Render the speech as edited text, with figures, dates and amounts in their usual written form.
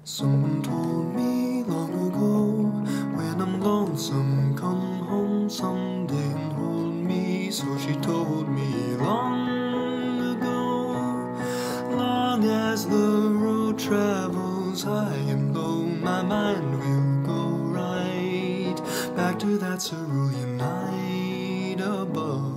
Someone told me long ago, when I'm lonesome, come home someday and hold me. So she told me long ago. Long as the road travels high and low, my mind will go right back to that cerulean night above.